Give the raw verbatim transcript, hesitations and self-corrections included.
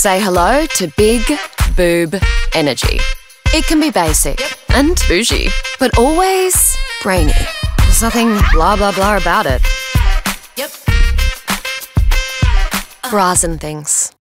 Say hello to Big Boob Energy. It can be basic and bougie, but always brainy. There's nothing blah blah blah about it. Yep. BrasNThings.